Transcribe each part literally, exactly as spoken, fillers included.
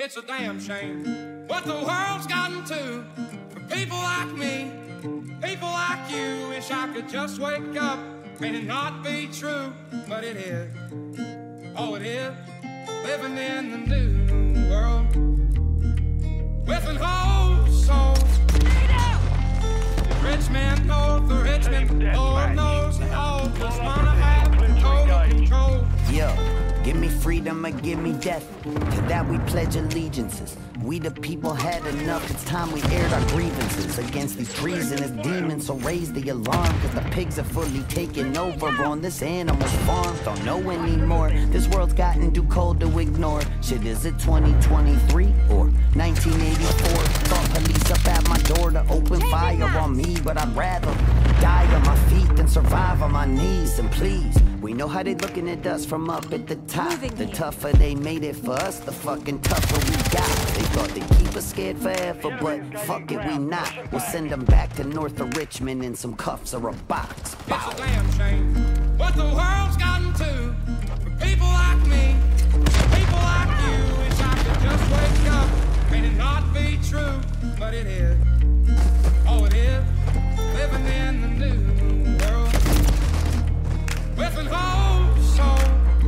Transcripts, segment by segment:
It's a damn shame what the world's gotten to for people like me, people like you. Wish I could just wake up and it not be true, but it is. Oh, it is. Living in the new world with an whole soul. The rich man knows the rich man, Lord knows they all just wanna have total control. Yo, give me freedom or give me death. To that we pledge allegiances. We the people had enough, it's time we aired our grievances against these treasonous demons. So raise the alarm, cause the pigs are fully taken over on this animal farm. Don't know anymore, this world's gotten too cold to ignore. Shit, is it twenty twenty-three or nineteen eighty-four? Thought police up at my door to open fire on me, but I'd rather die on my feet than survive on my knees. And please, we know how they looking at us from up at the top. The tougher they made it for us, the fucking tougher we got. They thought they'd keep us scared forever, but fuck it, we not. We'll send them back to north of Richmond in some cuffs or a box. Bow. It's a damn shame what the world's gotten to for people like me, people like you. Wish I could just wake up and it not be true, but it is. Oh, it is. Living in the new world with an whole soul.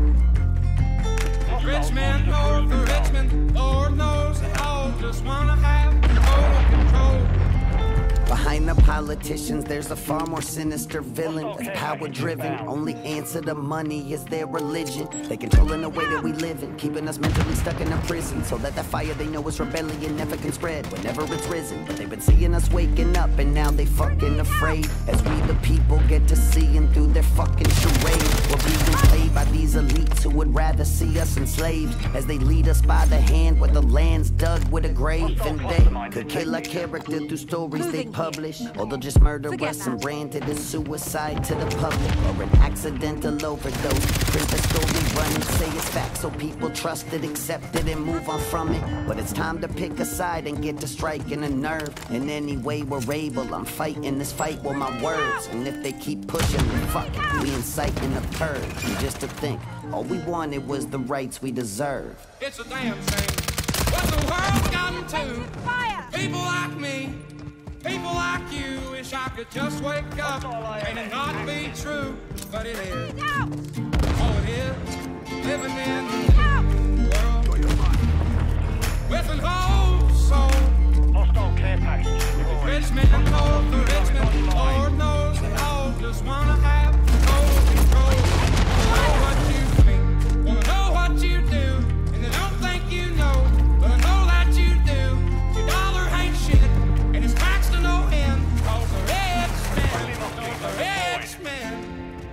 The rich man knows the rich man, Lord knows they all just wanna have total control. Behind the politicians, there's a far more sinister villain that's power-driven. Only answer to money is their religion. They controlling the way that we live in, keeping us mentally stuck in a prison, so that the fire they know is rebellion never can spread whenever it's risen. But they've been seeing us waking up, and now they fucking afraid, as we the people get to seeing through their fucking charade. We're being played by these elites who would rather see us enslaved, as they lead us by the hand where the land's dug with a grave. And they could kill our character through stories they publish, or they'll just murder us and brand it as suicide to the public, or an accidental overdose. Print the story, run and say it's fact, so people trust it, accept it, and move on from it. But it's time to pick a side and get to striking a nerve. In any way we're able, I'm fighting this fight with my words. And if they keep pushing me, fuck it, we inciting a purge. And just to think, all we wanted was the rights we deserve. It's a damn shame what the world's gotten to. People like me, people like you. Wish I could just wake up and it not be true, but it is. Oh, it is. Living in the new world with an whole soul. Hostile care package. The rich man knows the rich man, Lord knows they all just wanna have total control. Know what you think, wanna know what you do, and they don't think you know, but I know that you do. Your dollar ain't shit, and it's taxed to no end, cause the rich man, cause the rich man.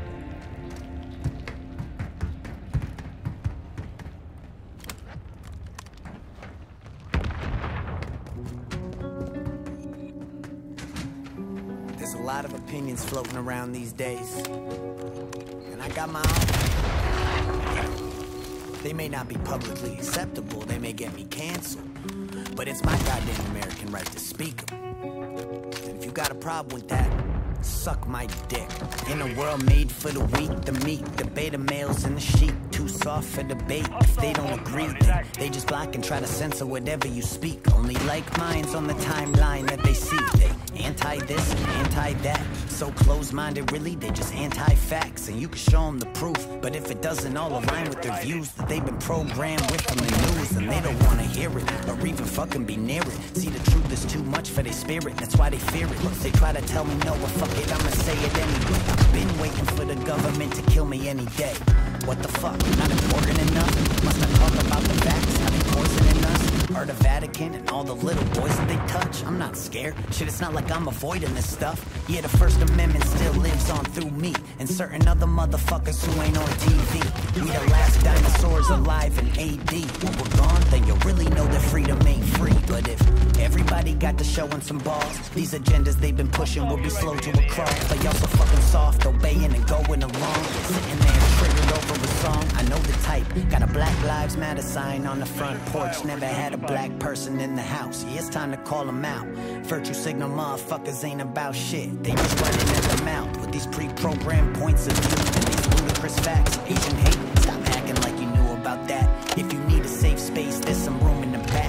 There's a lot of opinions floating around these days, and I got my own. They may not be publicly acceptable, they may get me canceled, but it's my goddamn American right to speak them. And if you got a problem with that, suck my dick. In a world made for the weak, the meek, the beta males and the sheep, too soft for debate. If they don't agree, then they just block and try to censor whatever you speak. Only like minds on the timeline that they see. They anti this and anti that, so close-minded really, they just anti-facts. And you can show them the proof, but if it doesn't all align with their views that they've been programmed with from the news, then they don't want to hear it, or even fucking be near it. See, the truth is too much for their spirit, that's why they fear it. They try to tell me no, but fuck it, I'ma say it anyway. I've been waiting for the government to kill me any day. What the fuck, not important enough? Must I talk about the facts, how they poisoning us? Or the Vatican and all the little boys that they touch? I'm not scared, shit, it's not like I'm avoiding this stuff. Yeah, the First Amendment still lives on through me and certain other motherfuckers who ain't on T V. We the last dinosaurs alive in A D. When we're gone, then you'll really know that freedom ain't free. But if everybody got to showing some balls, these agendas they've been pushing will be slow to a crawl. But y'all so fucking soft, obeying and going along, sitting there triggered over a song. I know the type, got a Black Lives Matter sign on the front porch. Never had a black person in the house, yeah, it's time to call them out. Virtue signal motherfuckers ain't about shit, they just running at the mouth with these pre-programmed points of view and these ludicrous facts. Asian hate, stop acting like you knew about that. If you need a safe space, there's some room in the back.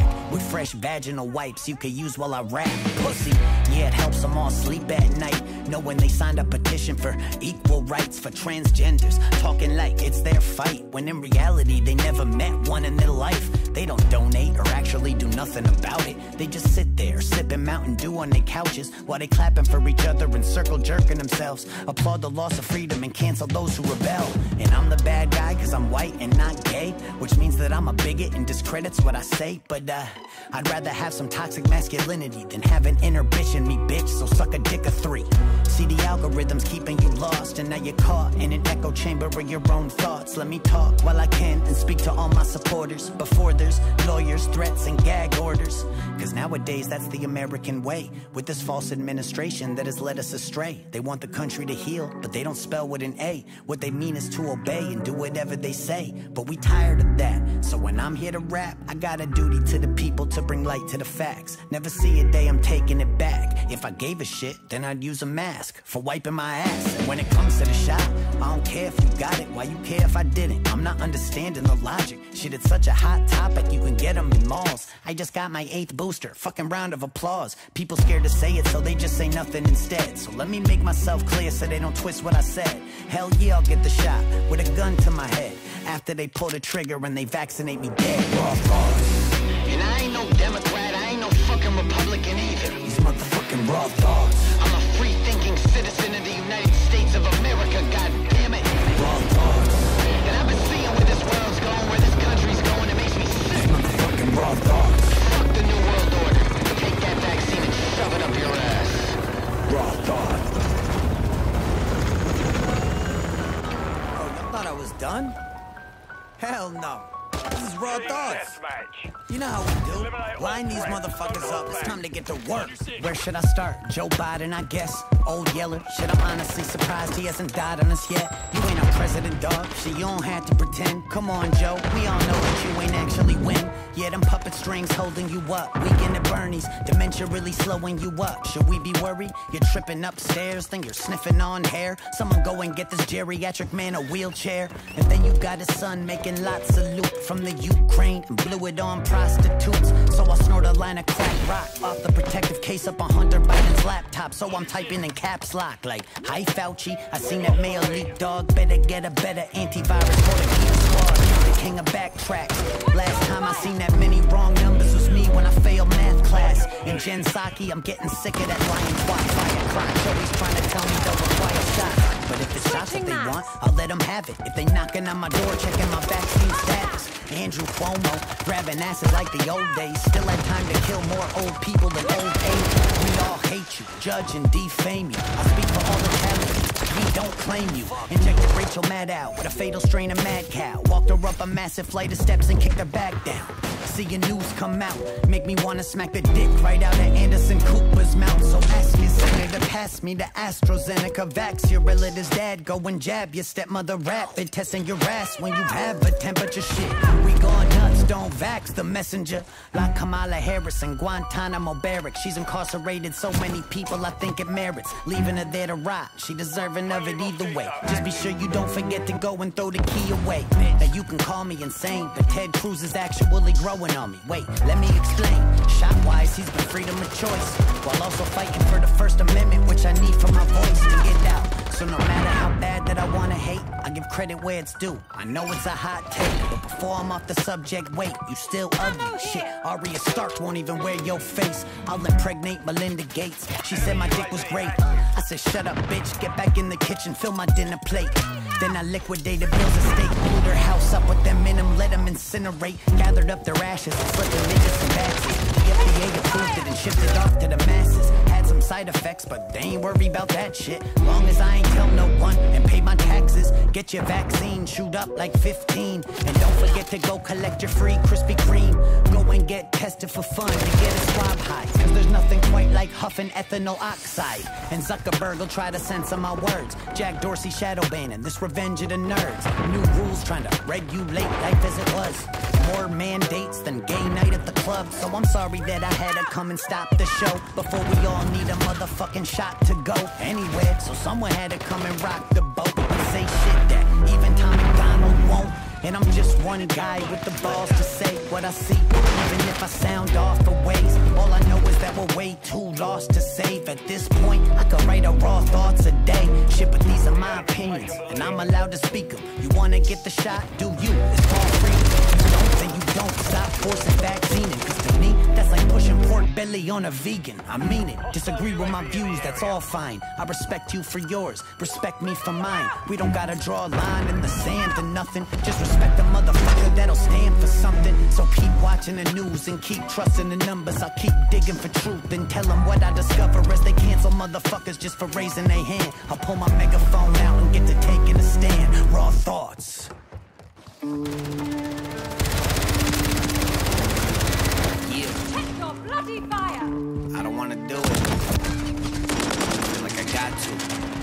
fresh vaginal wipes you could use while I rap. Pussy, yeah, it helps them all sleep at night, knowing they signed a petition for equal rights for transgenders, talking like it's their fight, when in reality they never met one in their life. They don't donate or actually do nothing about it. They just sit there sipping Mountain Dew on their couches while they clapping for each other and circle jerking themselves. Applaud the loss of freedom and cancel those who rebel. And I'm the bad guy cause I'm white and not gay, which means that I'm a bigot and discredits what I say. But uh, I'd rather have some toxic masculinity than have an inner bitch in me, bitch, so suck a dick of three. See, the algorithm's keeping you lost, and now you're caught in an echo chamber of your own thoughts. Let me talk while I can and speak to all my supporters before there's lawyers, threats, and gag orders. Cause nowadays that's the American way, with this false administration that has led us astray. They want the country to heal, but they don't spell with an A. What they mean is to obey and do whatever they say, but we tired of that. So when I'm here to rap, I got a duty to the people to bring light to the facts. Never see a day I'm taking it back. If I gave a shit, then I'd use a mask for wiping my ass. And when it comes to the shot, I don't care if you got it, why you care if I didn't? I'm not understanding the logic. Shit, it's such a hot topic, you can get them in malls. I just got my eighth booster, fucking round of applause. People scared to say it, so they just say nothing instead. So let me make myself clear so they don't twist what I said. Hell yeah, I'll get the shot with a gun to my head after they pull the trigger and they vaccinate me dead. Raw thoughts. And I ain't no Democrat, I ain't no fucking Republican either. These motherfucking raw thoughts. I'm a free-thinking citizen of the United States of America, god damn it. Raw thoughts. And I've been seeing where this world's going, where this country's going, it makes me sick. These motherfucking raw thoughts. Fuck the New World Order. Take that vaccine and shove it up your ass. Raw thought. Oh, you thought I was done? Hell no. This is raw thoughts. You know how we do. Line these motherfuckers up. It's time to get to work. Where should I start? Joe Biden, I guess. Old Yeller. Shit, I'm honestly surprised he hasn't died on us yet. You ain't our president, dog. Shit, you don't have to pretend. Come on, Joe. We all know that you ain't actually win. Yeah, them puppet strings holding you up. Weekend at Bernie's. Dementia really slowing you up. Should we be worried? You're tripping upstairs, then you're sniffing on hair. Someone go and get this geriatric man a wheelchair. And then you got his son making lots of loot from the Ukraine and blew it on prostitutes. So I snort a line of crack rock off the protective case up on Hunter Biden's laptop. So I'm typing in caps lock like, hi Fauci, I seen that mail leak, dog. Better get a better antivirus for the Geek Squad. The king of backtracks. Last time I seen that many wrong numbers was me when I failed math class. In Gen Psaki, I'm getting sick of that lying twat fire crotch. Always trying to tell me they'll require shots. But if it's shots that they want, I'll let them have it. If they knocking on my door, checking my vaccine status. Andrew Cuomo, grabbing asses like the old days. Still had time to kill more old people than old age. We all hate you, judge and defame you. I speak for all the talented, we don't claim you. Injected Rachel Maddow with a fatal strain of mad cow. Walked her up a massive flight of steps and kicked her back down. Seeing news come out, make me wanna smack the dick right out of Anderson Cooper's mouth. So ask your senator to pass me the AstraZeneca vax. Your relative's dad, go and jab your stepmother rapid, testing your ass when you have a temperature. Shit, we going nuts, don't vax the messenger. Like Kamala Harris in Guantanamo barrack. She's incarcerated so many people, I think it merits leaving her there to rot. She deserving of it either way. Just be sure you don't forget to go and throw the key away. Now you can call me insane, but Ted Cruz is actually growing on me. Wait, let me explain. Shot-wise, he's been freedom of choice, while also fighting for the First Amendment, which I need for my voice to get out. So no matter how bad that I wanna hate, I give credit where it's due. I know it's a hot take, but before I'm off the subject, wait, you still ugly. Shit, Arya Stark won't even wear your face. I'll impregnate Melinda Gates. She said my dick was great. I said, shut up, bitch, get back in the kitchen, fill my dinner plate. Then I liquidated Bill's estate, blew their house up with them in them, let them incinerate. Gathered up their ashes and slipped them into some batches. The F D A approved it and shipped it off to the masses. Had some side effects, but they ain't worried about that shit. Long as I ain't tell no one and pay my taxes. Get your vaccine, shoot up like fifteen. And don't forget to go collect your free Krispy Kreme. Go and get tested for fun to get a swab high. Cause there's nothing quite like huffing ethanol oxide. And Zuckerberg will try to censor my words. Jack Dorsey shadow banning, this revenge of the nerds. New rules trying to regulate life as it was. More mandates than gay night at the club. So I'm sorry that I had to come and stop the show before we all need a motherfucking shot to go anywhere. So someone had to come and rock the boat and say shit that even Tom McDonald won't. And I'm just one guy with the balls to say what I see. Even if I sound off for ways, all I know is that we're way too lost to save. At this point, I could write a raw thoughts a day. Shit, but these are my opinions, and I'm allowed to speak them. You wanna get the shot? Do you? It's all free. You don't, then you don't. Stop forcing vaccinating, cause to me, that's like pushing pork belly on a vegan. I mean it. Disagree with my views, that's all fine. I respect you for yours, respect me for mine. We don't gotta draw a line in the sand or nothing. Just respect the motherfucker that'll stand for something. So keep watching the news and keep trusting the numbers. I'll keep digging for truth and tell them what I discover as they cancel motherfuckers just for raising their hand. I'll pull my megaphone out and get to taking a stand. Raw thoughts. Yeah. Check your bloody fire! I don't wanna do it. I feel like I got to.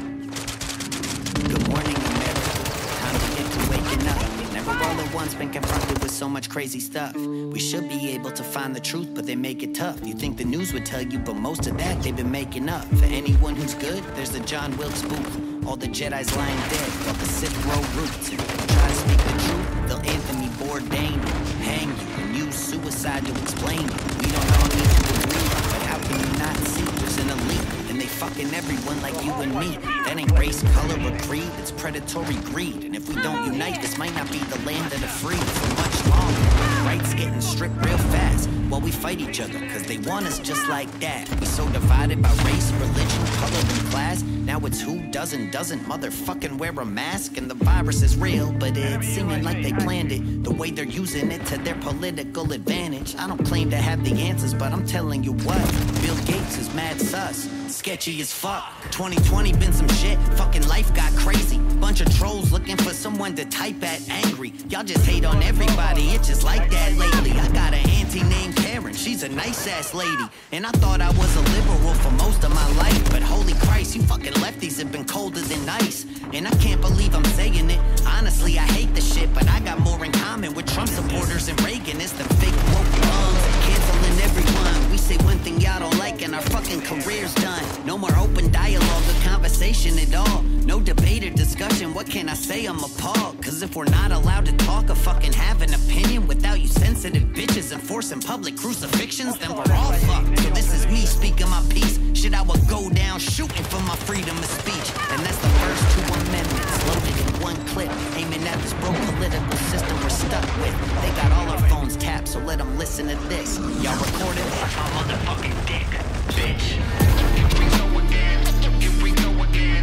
Good morning, America. Time to get to waking up. Never all at once been confronted with so much crazy stuff. We should be able to find the truth, but they make it tough. You think the news would tell you, but most of that they've been making up. For anyone who's good, there's the John Wilkes Booth. All the Jedi's lying dead, while the Sith grow roots. Try to speak the truth, they'll Anthony Bourdain you, hang you, and use suicide to explain you. We don't all need to agree, but how can you not see there's an elite? And they fucking everyone like you and me. That ain't race, color, or creed, it's predatory greed. And if we don't unite, this might not be the land of the free for much longer. Rights getting stripped real fast while we fight each other, cause they want us just like that. We so divided by race, religion, color, and class. Now it's who does and doesn't motherfucking wear a mask. And the virus is real, but it's seeming like they planned it. The way they're using it to their political advantage. I don't claim to have the answers, but I'm telling you what, Bill Gates is mad sus, sketchy as fuck. twenty twenty been some shit, fucking life got crazy. Bunch of trolls looking for someone to type at angry. Y'all just hate on everybody, it's just like that lately. I got an auntie named Karen, she's a nice ass lady. And I thought I was a liberal for most of my life, but holy Christ, you fucking lefties have been colder than ice. And I can't believe I'm saying it. Honestly, I hate the shit, but I got more in common with Trump supporters and Reaganists than fake woke lungs. Canceling everyone. We say one thing y'all don't like and our fucking career's done. No more open dialogue or conversation at all. No debate or discussion, what can I say? I'm appalled. Cause if we're not allowed to talk or fucking have an opinion without you sensitive bitches enforcing public crucifixions, then we're all fucked. So this is me speaking my piece. Shit, I would go down shooting for my freedom of speech. And that's the first two amendments loaded in one clip, aiming at this broke political system we're stuck with. They got all our phones tapped, so let them listen to this. Y'all recorded it? Suck my motherfucking dick, bitch. Here we go again. Here we go again.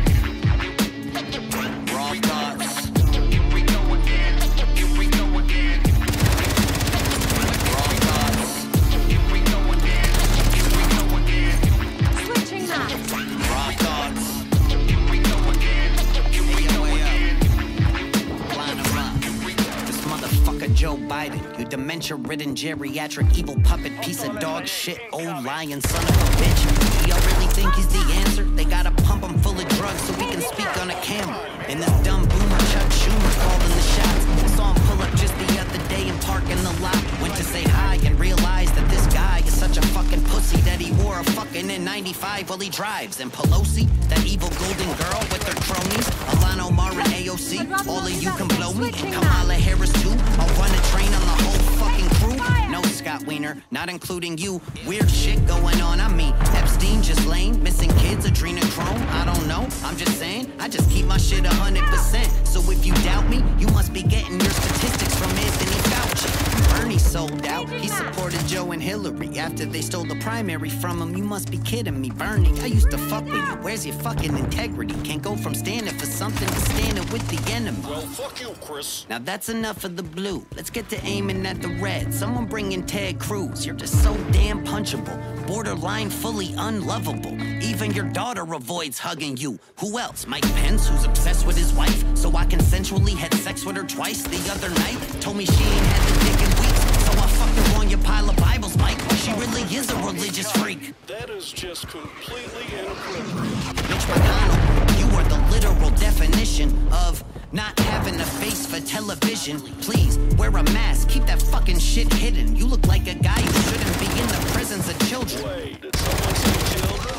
Raw thoughts. Here we go again. Here we go again. Raw thoughts. Here we go again. Here we go again. Switching that. Raw thoughts. Here we go again. Here we Hey, yo, go way again. up. Line 'em up. This motherfucker Joe Biden, you dementia-ridden geriatric evil puppet piece of dog shit, old lying son of a bitch. Do y'all really think he's the answer? They gotta pump him full of drugs so we can speak on a camera. And this dumb boomer Chuck Schumer calling the shots. I saw him pull up just the other day and park in the lot. Went to say hi and realized that this guy is such a fucking pussy that he wore a fucking N ninety-five while he drives. And Pelosi, that evil golden girl with her cronies, Alana Omar and A O C, all of you can blow me. And Kamala Harris too, I'll run a train on the whole fucking crew. No, Scott Wiener, not including you. Weird shit going on, I mean, Epstein just lame, missing kids, adrenochrome, I don't know, I'm just saying, I just keep my shit a hundred percent. So if you doubt me, you must be getting your statistics from Anthony Fauci. Bernie sold out, he supported Joe and Hillary after they stole the primary from him. You must be kidding me, Bernie, I used to fuck with you. Where's your fucking integrity? Can't go from standing for something to standing with the enemy. Well, fuck you, Chris. Now that's enough of the blue. Let's get to aiming at the red. Someone bring in Ted Cruz. You're just so damn punchable. Borderline fully unlovable. Even your daughter avoids hugging you. Who else? Mike Pence, who's obsessed with his wife. So I consensually had sex with her twice the other night. Told me she ain't had the dick in weeks. So I fucked her on your pile of Bibles, Mike. She really is a religious freak. That is just completely inappropriate. Mitch McConnell, you are the literal definition of not having a face for television. Please, wear a mask, keep that fucking shit hidden. You look like a guy who shouldn't be in the presence of children. Wait, did someone say children? Easy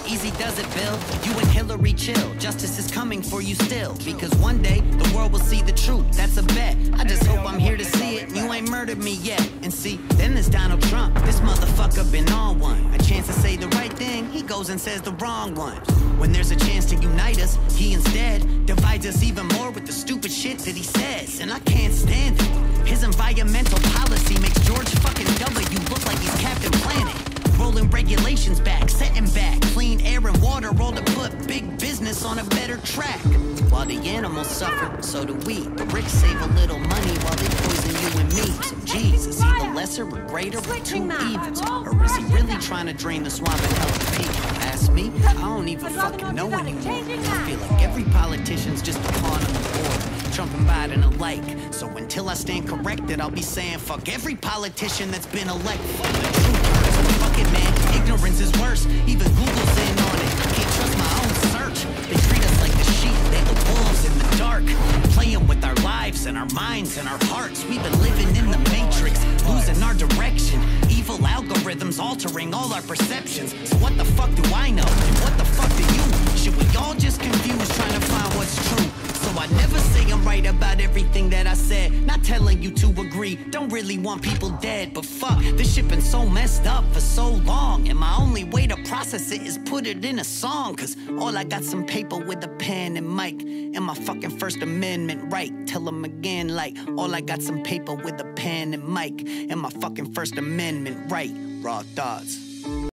does it, Bill? You and Hillary chill. Justice is coming for you still. Because one day, the world will see the truth. That's a bet. I just hope I'm here to see it. You ain't murdered me yet. And see, then there's Donald Trump. This motherfucker been on one. A chance to say the right thing, he goes and says the wrong one. When there's a chance to unite us, he instead divides us even more with the stupid shit that he says. And I can't stand it. His environmental policy makes George fucking W look like he's Captain Planet. Rolling regulations back, setting back clean air and water, all to put big business on a better track. While the animals suffer, so do we. The rich save a little money while they poison you and me. So geez, is he the lesser or greater of two evils? Or is he really trying to drain the swamp and help people? Ask me, I don't even fucking know anymore. I feel like every politician's just a pawn on the board, Trump and Biden alike. So until I stand corrected, I'll be saying fuck every politician that's been elected. The truth hurts, fuck it, man. Ignorance is worse. Even Google's in on it. Can't trust my own search. They treat us like the sheep, they the wolves in the dark. Playing with our lives and our minds and our hearts. We've been living in the matrix, losing our direction. Evil algorithms altering all our perceptions. So what the fuck do I know? And what the fuck do you? Should we all just confused trying to find what's true? So I never say I'm right about everything that I said. Not telling you to agree, don't really want people dead. But fuck, this shit been so messed up for so long. And my only way to process it is put it in a song. Cause all I got some paper with a pen and mic. And my fucking First Amendment right. Tell them again like, all I got some paper with a pen and mic. And my fucking First Amendment right. Raw thoughts.